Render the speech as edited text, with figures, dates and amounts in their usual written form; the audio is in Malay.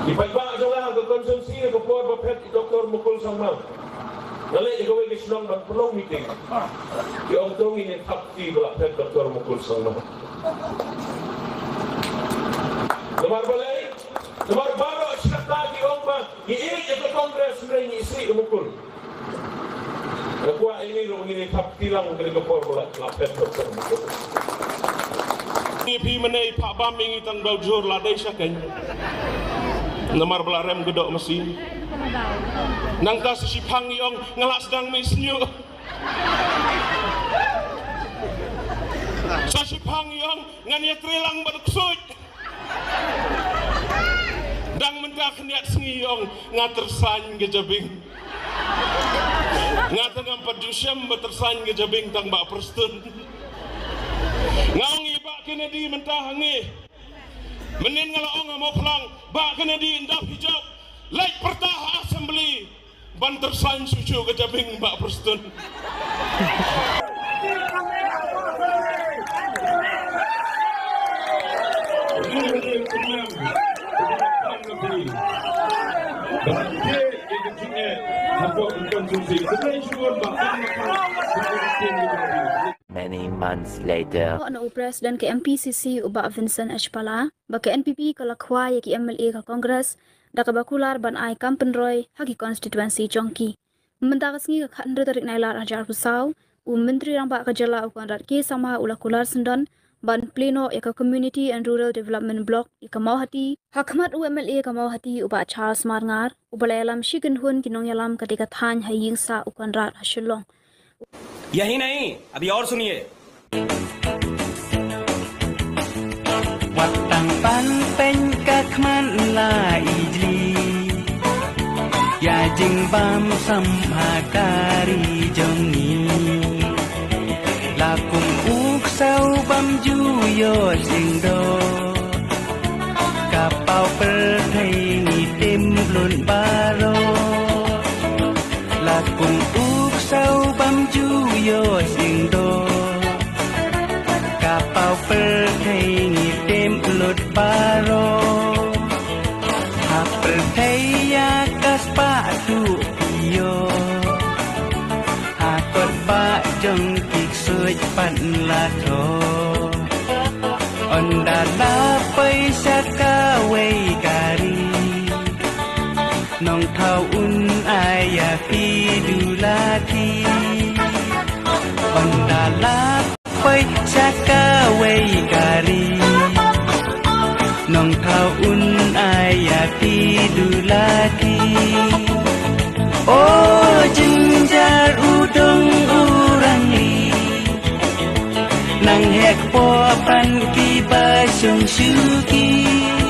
Ipagba sa lang ang konsumsi na kapor bapet ni Dr. Mukul Sangma. Nalay igawin ni Sinong magpunong meeting. Yung tungin ni Tapti bapet Dr. Mukul Sangma. Namarbalay, namarbaro at sinatagi yung pa, iinig ito Congress na iniisi umukul. Nakuha ini rung ini Tapti lang ang kapor bapet Dr. Mukul. Ipi menay Pak Baming itang baujur ladai syakan. Namar belarem gedok mesin. Nang ta sipang yong ngelak sedang misnyu. Sa sipang yong ngania trilang berksut. Dang mendak niat sengiyong ngatersan gejabing. Ngatan empat jusyam bertersan gejabing tang bak perstun. Ngaung ibak kena di mentahangi. Menin ngalaong mau pelang bak kena di indap hijau. Like pertah assembly ban tersan sucu kejabing bak perstun. Many months later. Ano Presiden ke MPCC uba Vincent H. Pala, baka NPP kalakwa ya ki MLA ka Kongres, daka bakular ban ai Kampenroy hagi constituency Chongki. Mendakas ngi ka khandre tarik nailar ajar pusau, Menteri ramba kajala ukuan rat ke sama ulakular sendon, ban pleno ya ka Community and Rural Development Block ya ka Mauhati, hakmat UMLA ka Mauhati uba Charles Marngar, ubalayalam shigen hun kinong yalam ketika than haying sa ukuan rat hasilong. यही नहीं अभी और सुनिए Watang pan pen kakman la ijli Ya jing bam samhakari jongni Lakum uk sau bam juyo singdo Kapau perthai ni tim blun baro Lakum uk sau bam juyo singdo Kapau perthai ni tim lut baro Ha perthai ya kas pa tu piyo Ha kot ba jong kik suj pan la tho Onda la pai saka wei kari Nong thau un aya pi du la thi Onda la pai saka wei kari Nong thau un aya pi du la thi Oh jinjar udong urang li Nang hek po pan ki ba sung suki